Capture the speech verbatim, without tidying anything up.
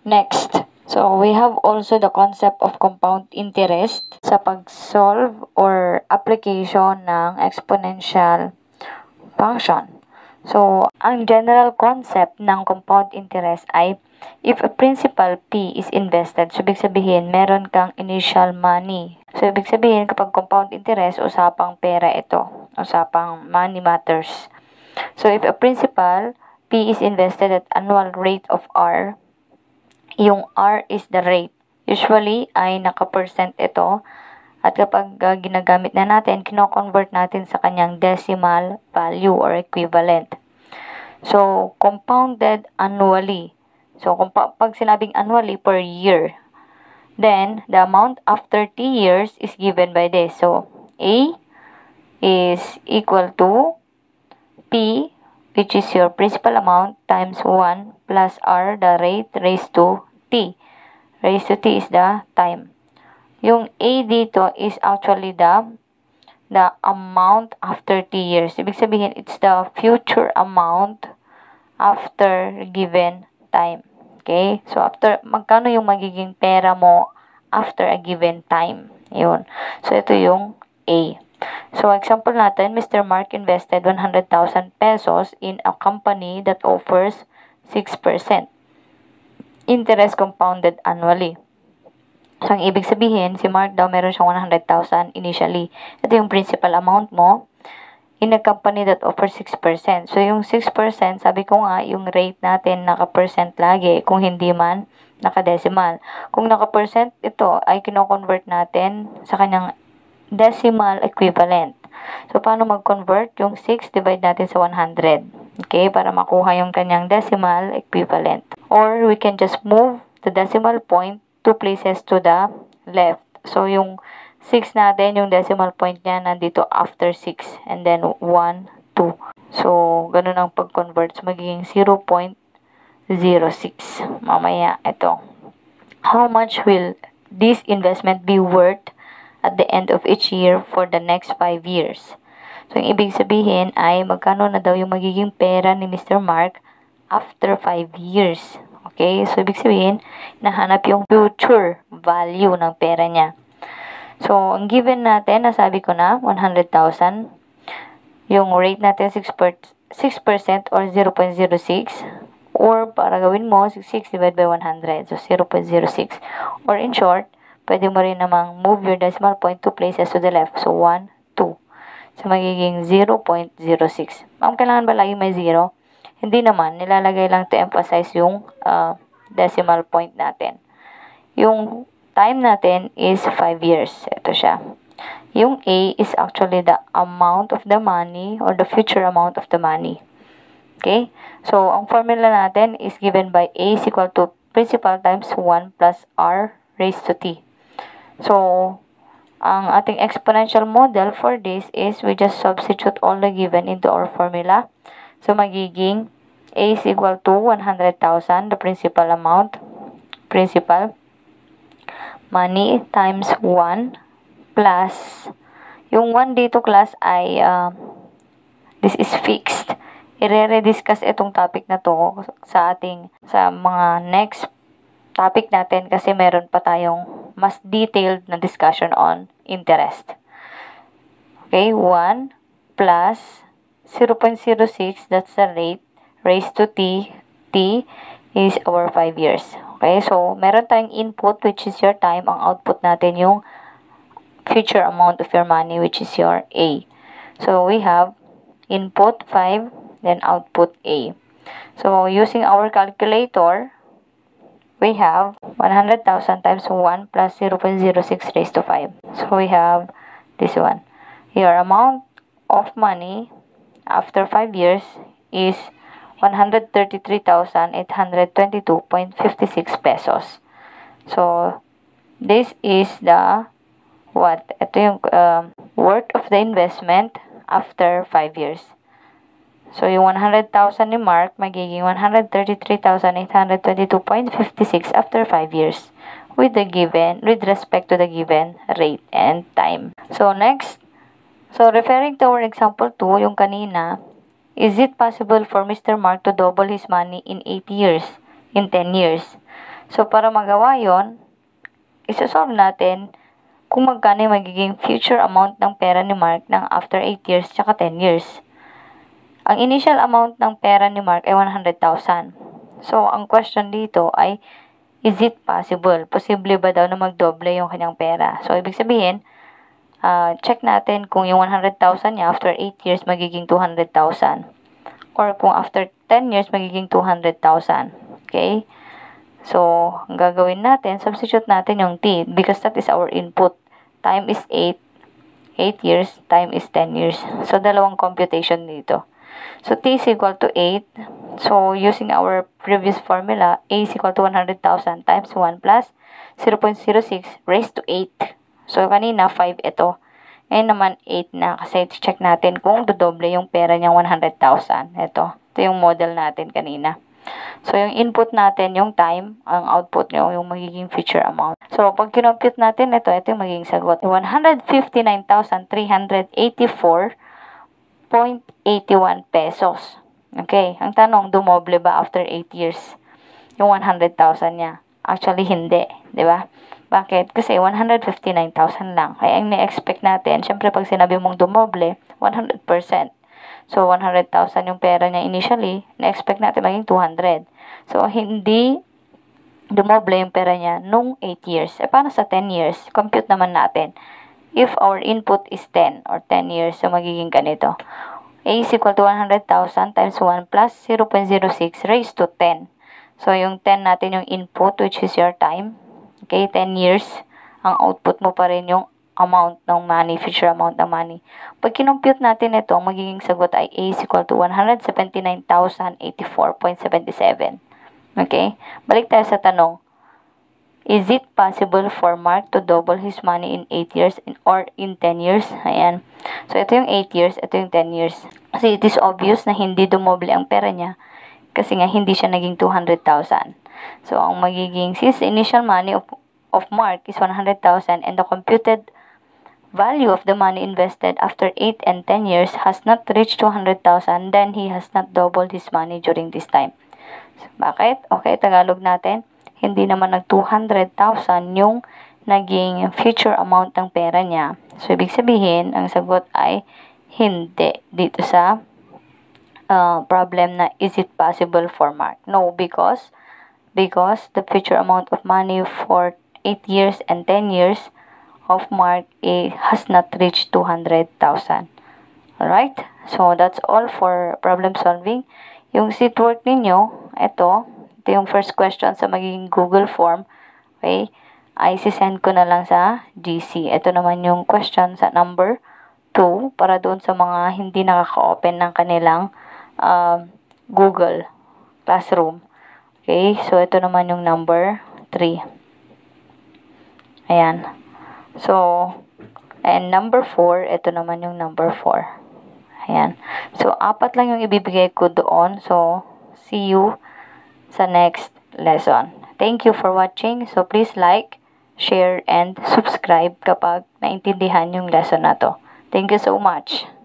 Next, so we have also the concept of compound interest sa pag-solve or application ng exponential function. So, ang general concept ng compound interest ay if a principal P is invested, so ibig sabihin meron kang initial money. So, ibig sabihin kapag compound interest, usapang pera ito. Usapang money matters. So, if a principal P is invested at annual rate of R, yung R is the rate. Usually, ay naka-percent ito. At kapag uh, ginagamit na natin, kino-convert natin sa kanyang decimal value or equivalent. So, compounded annually. So, kung pa pag sinabing annually, per year. Then, the amount after t years is given by this. So, A is equal to P, which is your principal amount, times one plus R, the rate, raised to T. Raised to T is the time. Yung A dito is actually the the amount after t years. Ibig sabihin, it's the future amount after given time. Okay? So, after, magkano yung magiging pera mo after a given time? Yun. So, ito yung A. So, example natin, Mister Mark invested one hundred thousand pesos in a company that offers six percent interest compounded annually. So, ang ibig sabihin, si Mark daw meron siyang one hundred thousand initially. Ito yung principal amount mo in a company that offers six percent. So, yung six percent, sabi ko nga, yung rate natin naka-percent lagi, kung hindi man naka-decimal. Kung naka-percent, ito ay kino-convert natin sa kanyang decimal equivalent. So, paano mag-convert? Yung six, divide natin sa one hundred. Okay? Para makuha yung kanyang decimal equivalent. Or, we can just move the decimal point two places to the left. So, yung six natin, yung decimal point niya, nandito after six. And then, one, two. So, ganun ang pag-convert. So, magiging zero point zero six. Mamaya, ito. How much will this investment be worth at the end of each year for the next five years? So, yung ibig sabihin ay magkano na daw yung magiging pera ni Mister Mark after five years. Okay? So, ibig sabihin, nahanap yung future value ng pera niya. So, ang given natin, nasabi ko na, one hundred thousand. Yung rate natin, six percent or zero point zero six. Or, para gawin mo, sixty-six divided by one hundred. So, zero point zero six. Or, in short, pwede mo rin namang move your decimal point two places to the left. So, one, two. So, magiging zero point zero six. Ma'am, kailangan ba lagi may zero? Hindi naman. Nilalagay lang to emphasize yung uh, decimal point natin. Yung time natin is five years. Ito siya. Yung A is actually the amount of the money or the future amount of the money. Okay? So, ang formula natin is given by A is equal to principal times one plus R raised to T. So, ang ating exponential model for this is we just substitute all the given into our formula. So, magiging A is equal to one hundred thousand, the principal amount, principal, money times one plus, yung one dito class ay, uh, this is fixed. I-re-discuss itong topic na to sa ating, sa mga next topic natin kasi meron pa tayong mas detailed na discussion on interest. Okay, one plus zero point zero six, that's the rate, raised to T. T is our five years. Okay, so meron tayong input which is your time. Ang output natin yung future amount of your money which is your A. So we have input five, then output A. So using our calculator, we have one hundred thousand times one plus zero point zero six raised to five. So we have this one. Your amount of money after five years is one hundred thirty-three thousand eight hundred twenty-two point five six pesos. So, this is the, what? Ito yung uh, worth of the investment after five years. So, yung one hundred thousand ni Mark, magiging one hundred thirty-three thousand eight hundred twenty-two point five six after five years with the given, with respect to the given rate and time. So, next, so referring to our example two, yung kanina, is it possible for Mister Mark to double his money in eight years, in ten years? So, para magawa yon, isa-solve natin kung magkano yung magiging future amount ng pera ni Mark ng after eight years tsaka ten years. Ang initial amount ng pera ni Mark ay one hundred thousand. So, ang question dito ay, is it possible? Posible ba daw na magdoble yung kanyang pera? So, ibig sabihin, uh, check natin kung yung one hundred thousand niya after eight years magiging two hundred thousand. Or kung after ten years magiging two hundred thousand. Okay? So, ang gagawin natin, substitute natin yung t because that is our input. Time is eight. eight years, time is ten years. So, dalawang computation dito. So, t is equal to eight. So, using our previous formula, a is equal to one hundred thousand times one plus zero point zero six raised to eight. So, kanina, five ito. Ngayon naman, eight na. Kasi check natin kung dodoble yung pera niyang one hundred thousand. Ito. Ito yung model natin kanina. So, yung input natin, yung time, ang output nyo, yung magiging future amount. So, pag kinompute natin ito, ito yung magiging sagot. one hundred fifty-nine thousand three hundred eighty-four point eight one pesos. Okay. Ang tanong, dumoble ba after eight years? Yung one hundred thousand niya. Actually, hindi. Diba? Bakit? Kasi one hundred fifty-nine thousand lang. Kaya ang na-expect natin, syempre pag sinabi mong dumoble, one hundred percent. So, one hundred thousand yung pera niya initially, na-expect natin maging two hundred. So, hindi dumoble yung pera niya nung eight years. E, paano sa ten years? Compute naman natin. If our input is ten or ten years, so magiging ganito. A is equal to one hundred thousand times one plus zero point zero six raised to ten. So, yung ten natin yung input, which is your time. Okay, ten years. Ang output mo pa rin yung amount ng money, future amount ng money. Pag kinompute natin ito, magiging sagot ay A is equal to one hundred seventy-nine thousand eighty-four point seven seven. Okay? Balik tayo sa tanong. Is it possible for Mark to double his money in eight years in, or in ten years? Ayan. So, ito yung eight years, ito yung ten years. Kasi it is obvious na hindi dumoble ang pera niya kasi nga hindi siya naging two hundred thousand. So, ang magiging, since the initial money of, of Mark is one hundred thousand and the computed value of the money invested after eight and ten years has not reached two hundred thousand, then he has not doubled his money during this time. So, bakit? Okay, Tagalog natin. Hindi naman nag two hundred thousand yung naging future amount ng pera niya. So, ibig sabihin, ang sagot ay hindi dito sa uh, problem na is it possible for Mark? No, because because the future amount of money for eight years and ten years of Mark eh, has not reached two hundred thousand. Alright? So, that's all for problem solving. Yung seat work ninyo, ito, ito yung first question sa magiging Google form. Okay? Ay, sisend ko na lang sa G C. Ito naman yung question sa number two para doon sa mga hindi nakaka-open ng kanilang uh, Google Classroom. Okay? So, ito naman yung number three. Ayan. So, and number four, ito naman yung number four. Ayan. So, apat lang yung ibibigay ko doon. So, see you sa next lesson. Thank you for watching. So, please like, share, and subscribe kapag naintindihan yung lesson na to. Thank you so much.